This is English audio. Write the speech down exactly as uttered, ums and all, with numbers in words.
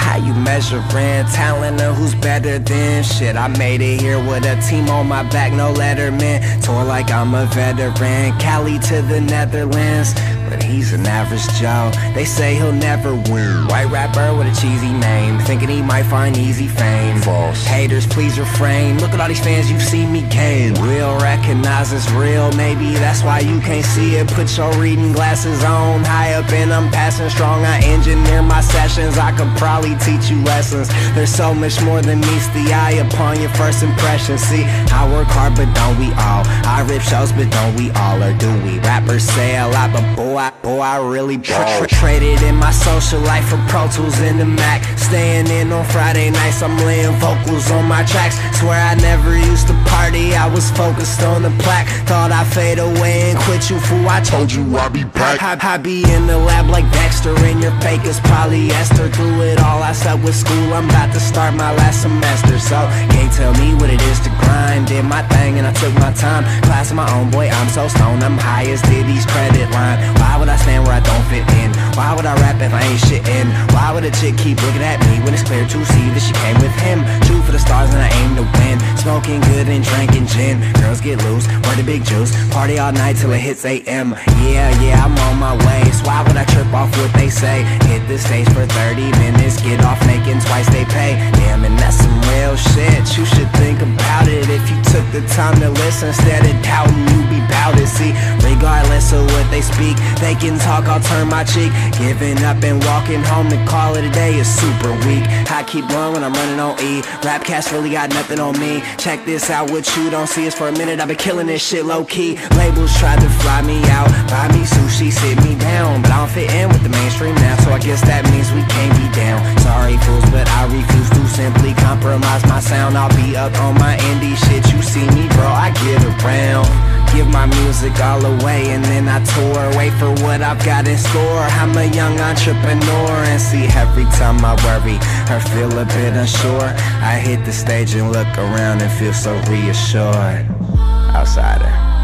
How you measuring talent or who's better than? Shit, I made it here with a team on my back, no letterman. Tour like I'm a veteran, Cali to the Netherlands. But he's an average Joe, they say he'll never win. White rapper with a cheesy name, thinking he might find easy fame. False. Haters, please refrain, look at all these fans you've seen me gain. Real recognize it's real, maybe that's why you can't see it. Put your reading glasses on, high up and I'm passing strong. I engineer my sessions, I could probably teach you lessons. There's so much more than meets the eye upon your first impression. See, I work hard but don't we all? I rip shows but don't we all? Or do we? Rappers say a lot but boy I, boy, I really tra tra traded in my social life for Pro Tools and the Mac. Staying in on Friday nights, I'm laying vocals on my tracks. Swear I never used to party, I was focused on the plaque. Thought I'd fade away and quit you, fool, I told you I'd be back. I, I, I be in the lab like Dexter, and your fake is polyester. Through it all, I stuck with school, I'm about to start my last semester. So, can't tell me what it is to grind. Did my thing and I took my time. Class of my own, boy, I'm so stoned, I'm high as Diddy's credit line. Why would I stand where I don't fit in? Why would I rap if I ain't shitting? Why would a chick keep looking at me when it's clear to see that she came with him? True for the stars and I aim to win. Smoking good and drinking gin. Girls get loose, wear the big juice. Party all night till it hits A M Yeah, yeah, I'm on my way. So why would I trip off what they say? Hit the stage for thirty minutes, get off making twice they pay. Damn, and that's some real shit. You should think about it if you took the time to listen instead of doubting you be bout it. See, regardless of what they speak, they can talk, I'll turn my cheek. Giving up and walking home to call it a day is super weak. I keep blowing when I'm running on E. Rapcast really got nothing on me. Check this out, what you don't see is for a minute I've been killing this shit low-key. Labels tried to fly me out, buy me sushi, sit me down, but I don't fit in with the mainstream now, so I guess that means we can't be down. Sorry fools, but I refuse to simply compromise my sound. I'll be up on my indie shit, you see me bro, I get around. Give my music all away and then I tour. Wait for what I've got in store. I'm a young entrepreneur, and see every time I worry or feel a bit unsure, I hit the stage and look around and feel so reassured. Outsider.